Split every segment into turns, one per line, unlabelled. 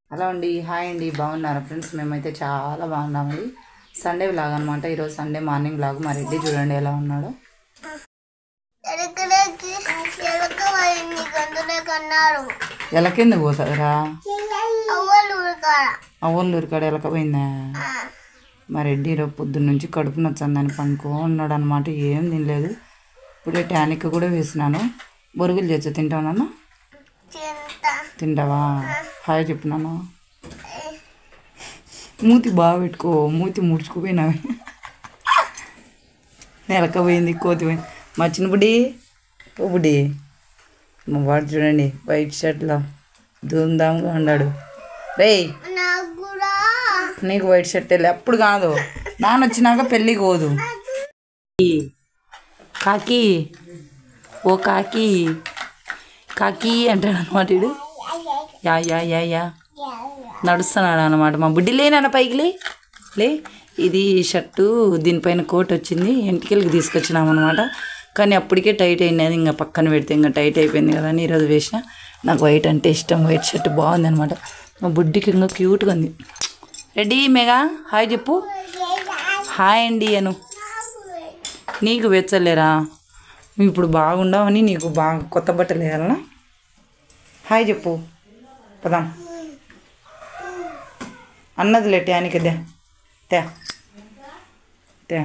Hello అండి, hi అండి, బాగున్నారా ఫ్రెండ్స్? మేమైతే చాలా బాగున్నామండి. సండే వ్లాగ్ అనమాట. ఈరోజు సండే మార్నింగ్ వ్లాగ్. మా రెడ్డి చూడండి ఎలా ఉన్నాడో. ఎలకెందుకు పోతుందిరా? అవ్వలూరు కాడ ఎలకపోయిందా? మా రెడ్డి ఈరోజు పొద్దున్న నుంచి కడుపు నచ్చిందని పనుకో ఉన్నాడు అనమాట. ఏం తినలేదు. ఇప్పుడే టానిక్ కూడా వేసినాను. బొరుగులు చేసి తింటానన్నా. తింటావా? హాయ్ చెప్పినాను. మూతి బాగా పెట్టుకో, మూతి ముడుచుకుపోయినావి. నెలకపోయింది, కోతి పోయింది. మా చిన్న బుడ్డి ఓ బుడ్డి, మా వాడు చూడండి వైట్ షర్ట్లో ధూమ్ధామ్గా ఉన్నాడు. రే నీకు వైట్ షర్ట్ వెళ్ళి అప్పుడు కాదు, నాన్న వచ్చినాక పెళ్ళికి పోదు. కాకి ఓ కాకి కాకి అంటాడు అనమాట. వీడు యా యా యా యా నడుస్తున్నాడు అనమాట. మా బుడ్డి లేనన్న పైకి లే. ఇది షర్టు, దీనిపైన కోట్ వచ్చింది, ఎంటికలకి తీసుకొచ్చినాం అనమాట. కానీ అప్పటికే టైట్ అయినది, ఇంకా పక్కన పెడితే ఇంకా టైట్ అయిపోయింది కదా అని ఈరోజు వేసిన. నాకు వైట్ అంటే ఇష్టం, వైట్ షర్ట్ బాగుంది అనమాట. మా బుడ్డికి ఇంకా క్యూట్గా ఉంది. రెడీ మెగా హాయ్ చెప్పు. హాయ్ అండి అను. నీకు వెచ్చలేరా? నువ్వు ఇప్పుడు బాగుండవని నీకు బాగా కొత్త బట్టలు వేయాలనా? హాయ్ చెప్పు, పదాం అన్నది లే. ట్యానికి దే తే తే.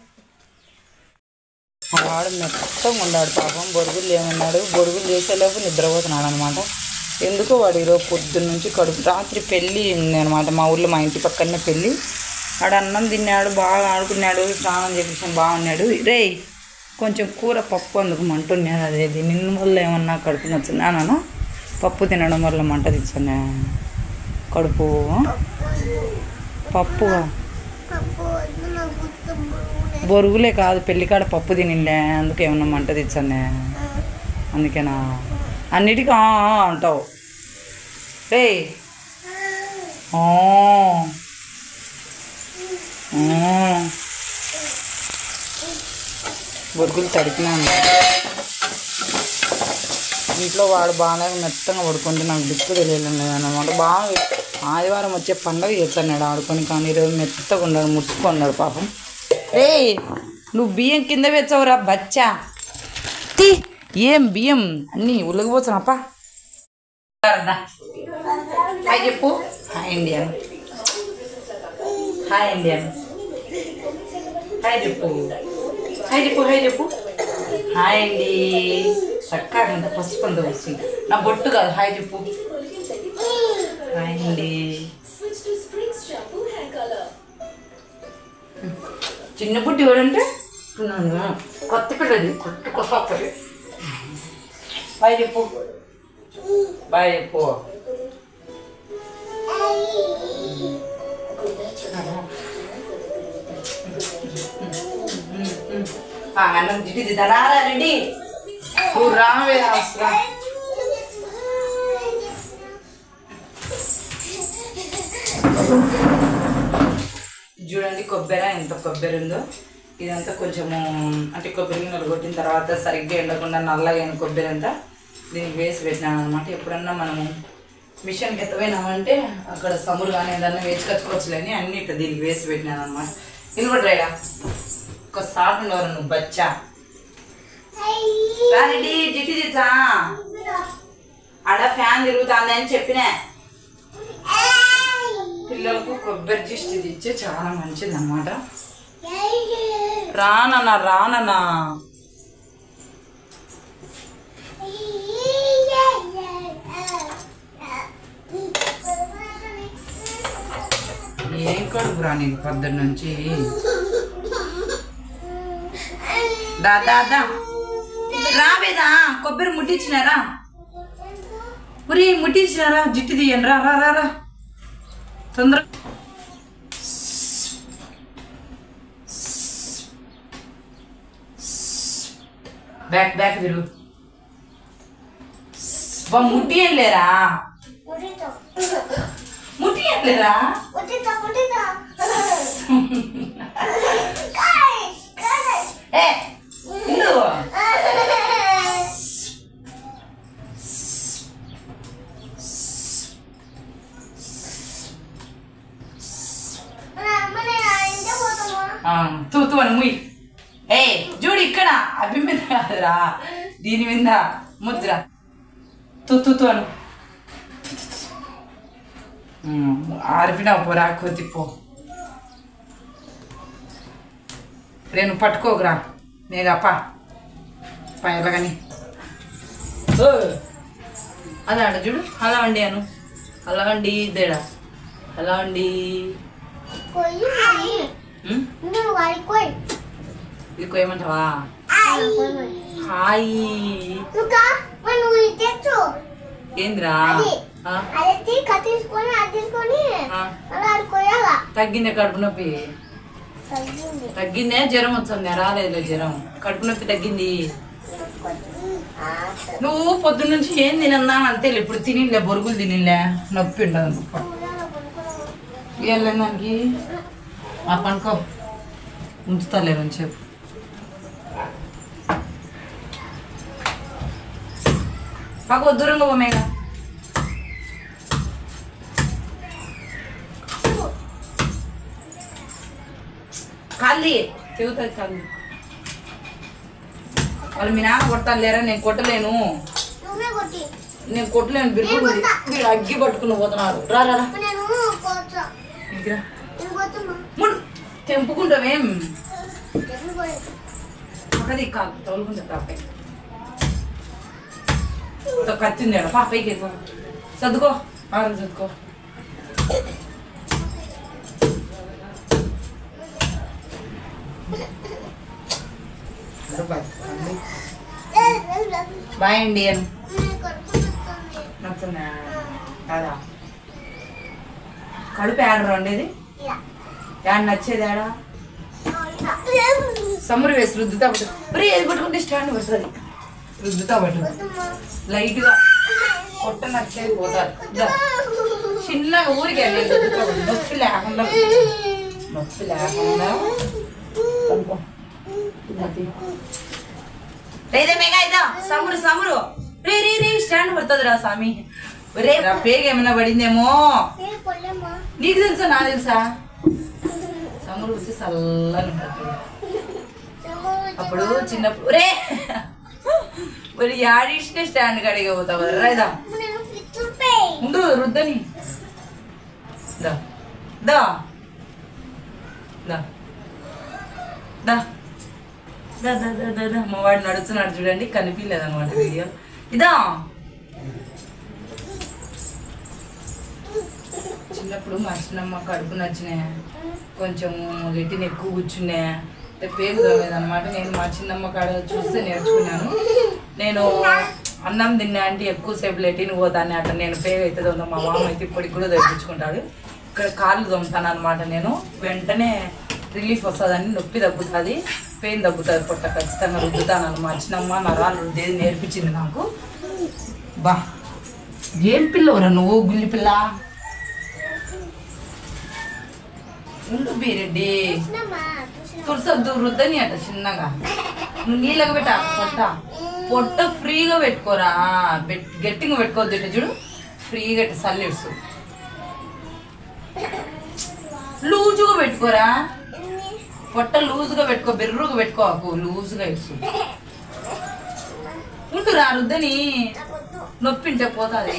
వాడు మెత్తగా ఉన్నాడు పాపం. బొరుగులు ఏమన్నాడు, బొరుగులు చేసేలోపు నిద్రపోతున్నాడు అనమాట. ఎందుకో వాడు ఈరోజు పొద్దున్న నుంచి కడుపు. రాత్రి పెళ్ళి ఉంది అనమాట మా ఊళ్ళో, మా ఇంటి పక్కనే పెళ్ళి. వాడు అన్నం తిన్నాడు, బాగా ఆడుకున్నాడు, స్నానం చేపించాను, బాగున్నాడు. రే కొంచెం కూర పప్పు అందుకు మంటున్నాడు. అదేది నిన్న వల్ల ఏమన్నా కడుపు నచ్చిందా నాన్న? పప్పు తినడం వల్ల మంట తెచ్చాను కడుపు. పప్పుగా బొరుగులే కాదు, పెళ్ళికాడ పప్పు తినిలే, అందుకు ఏమన్నా మంట తెచ్చానే. అందుకేనా అన్నిటికీ అంటావు? రే బొరుగులు తడిపినాను. ఇంట్లో వాడు బాగా మెత్తగా పడుకుంటే నాకు దిక్కు తెలియలేదు అనమాట. బాగా ఆదివారం వచ్చే పండగ చేస్తున్నాడు ఆడుకొని, కానీ ఈరోజు మెత్తగా ఉన్నాడు, ముడుచుకున్నాడు పాపం. రే నువ్వు బియ్యం కింద వేసావురా బచ్చా. తీ ఏం బియ్యం అన్నీ ఉలగపోతున్నాపా. హాయ్ చెప్పు. Hi Indian, hi Indian, hi చెప్పు, హాయ్ చెప్పు, హాయ్ చెప్పు. హాయ్ అండి. చక్కగా పసుపు అంత వస్తుంది. నా బొట్టు కాదు, హాయ్ చెప్పు. హాయ్ అండి. చిన్న బుడ్డి ఎవరంటే కొత్త పిల్లది, కొత్త కొత్తది. బాయ్ చెప్పు, బాయ్ చెప్పు. అన్నం జిడ్డి రారా రెడ్డి, నువ్వు రావే అవసరం. చూడండి కొబ్బరి ఎంత కొబ్బరి ఉందో. ఇదంతా కొంచెము అంటే కొబ్బరి గిన్నెలు కొట్టిన తర్వాత సరిగ్గా ఎండకుండా నల్లగా అయిన కొబ్బరి అంతా దీనికి వేసి పెట్టినాను అనమాట. ఎప్పుడన్నా మనము మిషన్కి ఎత్తపోయినామంటే అక్కడ సమురు కానీ ఏదన్నా వేసి కచ్చుకోవచ్చులేని అన్ని ఇట్లా దీనికి వేసి పెట్టినాను అనమాట. ఇన్వర్టరేగా ఒకసారి ఉండవరు నువ్వు బచ్చా. రెడ్డి జిట్టి తీసా ఆడ ఫ్యాన్ తిరుగుతుంది అని చెప్పినా. పిల్లలకు కొబ్బరి జిష్టి తెచ్చే చాలా మంచిది అన్నమాట. రానన్నా రానన్నా. ఏం కడుపు రా నీకు పొద్దున్న నుంచి? దాదా రావేదా? కొబ్బరి ముట్టించినారా? ఉరి ముట్టించినారా? జిట్టు తీయండి రా రా రా రా తొందర. బ్యాక్ బ్యాక్ తిరుగు. ముట్టి ఏం లేరా? ముట్టి ఏం లేరా? ఏ తూతు అని ముయ్. ఏ చూడు ఇక్కడ అభి మీద కాదురా, దీని మీద ముద్ర. తూతు అను. ఆరిపినావు పోరా కొద్దిపో. నేను పట్టుకోకురా మేఘప్ప ఎలాగని. అలా అంట చూడు. అలా అండి అను. అలా అండి దేడా. అలా అండి ఇది కోయమంటావా? హాయ్ ఏంద్రా తగ్గిందే కడుపు నొప్పి? తగ్గిందే. జ్వరం వచ్చింది? రాలేదు జ్వరం. కడుపు నొప్పి తగ్గింది. నువ్వు పొద్దున్న నుంచి ఏం తినందా అంతే. ఇప్పుడు తినిలే, బొరుగులు తినిలే, నొప్పి ఉండదు. వెళ్ళడానికి ఆ పనుకో ఉంచుతాలే చెప్పు. మాకు దూరంగా పోమేగా. కాల్ది చెబుతుంది కాదు. వాళ్ళు మీ నాన్న కొడతాను లేరా, నేను కొట్టలేను. బిర్రు అగ్గి పట్టుకుని పోతున్నారు. రా తెంపుకుంటావేం? అది కాదు తోలుకుంటా పాపే. కత్తింది పాపైకి ఎక్కువ. చదువుకో చదువుకో. బాయ్ అండి అని నచ్చున్నా కదా. కడుపు ఏడరా ఉండేది? ఏడ నచ్చేది ఏడా? సమ్మరు వేసి రుద్దుతా పట్టు. మరి ఏది పట్టుకుంటే స్టాండ్ పడుతుంది. రుద్దుతా పట్టు లైట్గా. పొట్ట నచ్చేది పోతారు. చిన్నగా ఊరికి వెళ్ళి రుద్దుతా పట్టు. నొప్పి లేకుండా లేదా మేఘా ఇదా సమురు రే స్టాండ్ పడుతుంది రా స్వామి. రే పేగ ఏమన్నా పడిందేమో. నీకు తెలుసా నా తెలుసా? సమురు వచ్చి చల్లని ఉంటుంది. అప్పుడు చిన్నప్పుడు రే మరి యాడిస్తే స్టాండ్ కాడిగా పోతావు రైదా. ఉండు రుద్దని. దా దా దా దా దా దా దా దా. మా వాడు నడుస్తున్నాడు చూడండి, కనిపించలేదు అనమాట వీడియో. ఇదా చిన్నప్పుడు మా చిన్నమ్మ కడుపు నచ్చినాయి, కొంచెము లెట్టిన ఎక్కువ కూర్చున్నాయి, పేరు తోలేదనమాట. నేను మా చిన్నమ్మ కాడ చూస్తే నేర్చుకున్నాను. నేను అన్నం తిన్నా అంటే ఎక్కువసేపు లెట్టిన పోతాను అట్లా. నేను పేరు అయితే తోందా, మా మామ అయితే ఇప్పటికి కూడా తెప్పించుకుంటాడు. ఇక్కడ కాళ్ళు తోముతాను అనమాట. నేను వెంటనే రిలీఫ్ వస్తుందని, నొప్పి తగ్గుతుంది, పెయిన్ తగ్గుతుంది, పొట్ట ఖచ్చితంగా రుద్దుతాను. మా చిన్నమ్మ నరాలు రుద్దేది నేర్పించింది నాకు. బా ఏం పిల్లవరా నువ్వు, గుల్లి పిల్ల. ఉండు బీరెడ్డి తులసొద్దు, రుద్దని అట చిన్నగా. నువ్వు నీళ్ళగా పెట్టా పొట్ట ఫ్రీగా పెట్టుకోరా, గట్టిగా పెట్టుకోవద్దు. ఇట్లా చూడు, ఫ్రీగా ఇట్ట సల్లిడుసు, లూజుగా పెట్టుకోరా. పొట్ట లూజుగా పెట్టుకో, బెర్రుగా పెట్టుకోకు, లూజుగా ఇసు. ఉంటురా రుద్దని, నొప్పింటే పోతుంది.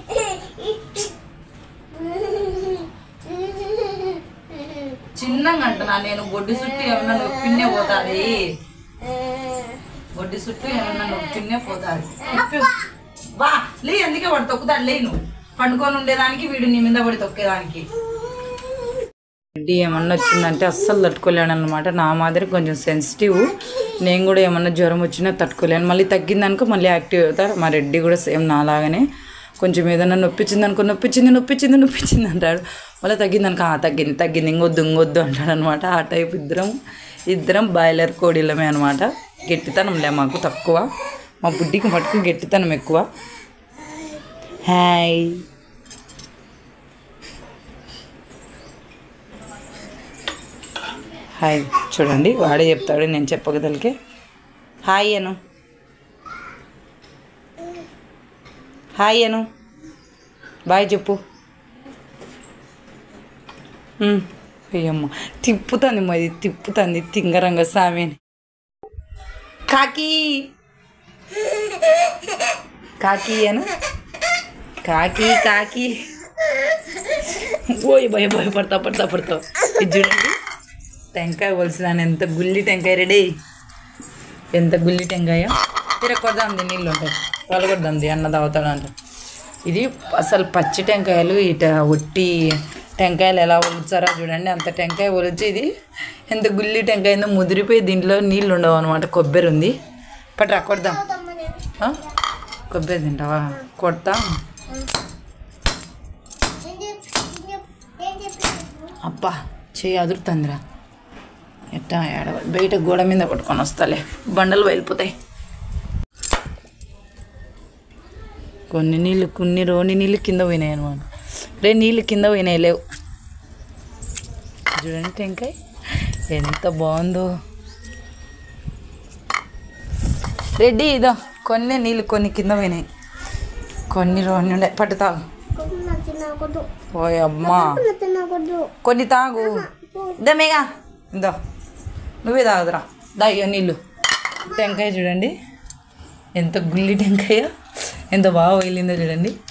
చిన్నగా అంటున్నా నేను. బొడ్డి చుట్టూ ఏమన్నా నొప్పిన్నే పోతుంది, బొడ్డి చుట్టూ ఏమన్నా నొప్పిన్నే పోతుంది. వా లే, అందుకే వాడు తొక్కుతాడు. లే నువ్వు పండుకొని ఉండేదానికి, వీడు నీ మీద పడి తొక్కేదానికి. రెడ్డి ఏమన్నా వచ్చిందంటే అస్సలు తట్టుకోలేను అనమాట. నా మాదిరి కొంచెం సెన్సిటివ్. నేను కూడా ఏమన్నా జ్వరం వచ్చినా తట్టుకోలేను. మళ్ళీ తగ్గిందనుకో మళ్ళీ యాక్టివ్ అవుతారు. మా రెడ్డి కూడా సేమ్ నాలాగానే. కొంచెం ఏదన్నా నొప్పించింది అనుకో, నొప్పించింది అంటాడు. మళ్ళీ తగ్గిందనుకో, తగ్గింది ఇంకొద్దు అంటాడు అనమాట. ఆ టైప్ ఇద్దరం బాయిలర్ కోడిలమే అనమాట. గట్టితనంలే మాకు తక్కువ, మా బుడ్డికి మటుకు గట్టితనం ఎక్కువ. హాయ్ హాయ్ చూడండి, వాడే చెప్తాడు, నేను చెప్పగదలికే. హాయ్ అను, హాయ్ అను, బాయ్ చెప్పు. అయ్యమ్మ తిప్పుతుంది మరి తిప్పుతుంది తింగరంగ సామెని. కాకి కాకి అను కాకి కాకి. ఓయ్ భయ భయ పడతావు. ఇది చూడండి టెంకాయ కొలిసినాను. ఎంత గుల్లి టెంకాయ రెడీ. ఎంత గుల్లి టెంకాయ. తిరగొడదాంది నీళ్ళు ఉంటాయి పలగొడదాంది అన్న తాగుతాడు అంట. ఇది అసలు పచ్చి టెంకాయలు ఇట ఒట్టి టెంకాయలు ఎలా ఒలుచారో చూడండి. అంత టెంకాయ ఒలిచి ఇది ఎంత గుల్లి టెంకాయ ఉందో ముదిరిపోయి దీంట్లో నీళ్ళు ఉండవు అనమాట. కొబ్బరి ఉంది పట్రా కొడదాం. కొబ్బరి తింటావా? కొడతా. అబ్బా చెయ్యి అదురుతుందిరా. ఎట్టా ఏడ బయట గోడ మీద పట్టుకొని వస్తాలే, బండలు వెళ్ళిపోతాయి. కొన్ని రోని నీళ్ళు కింద పోయినాయి అనమాట. నీళ్ళు కింద పోయినాయి లేవు. చూడండి టెంకాయ ఎంత బాగుందో. రెడ్డి ఇదో కొన్ని నీళ్ళు కొన్ని కింద పోయినాయి, కొన్ని రోని ఉండే. పట్టు తాగు. ఓయ్ అమ్మా కొన్ని తాగు. దమేగా ఇందో నువ్వే తాగుదురా. దాయ్యో నీళ్ళు. టెంకాయ చూడండి ఎంత గుల్లి టెంకాయ ఎంత బాగా వెళ్ళిందో చూడండి.